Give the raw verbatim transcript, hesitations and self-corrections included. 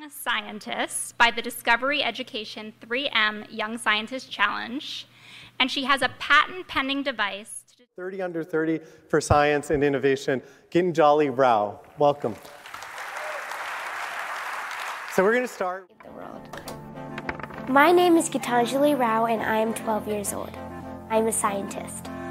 young scientists by the Discovery Education three M Young Scientist Challenge, and she has a patent-pending device. thirty under thirty for science and innovation, Gitanjali Rao. Welcome. So we're going to start. The world. My name is Gitanjali Rao, and I am twelve years old. I am a scientist.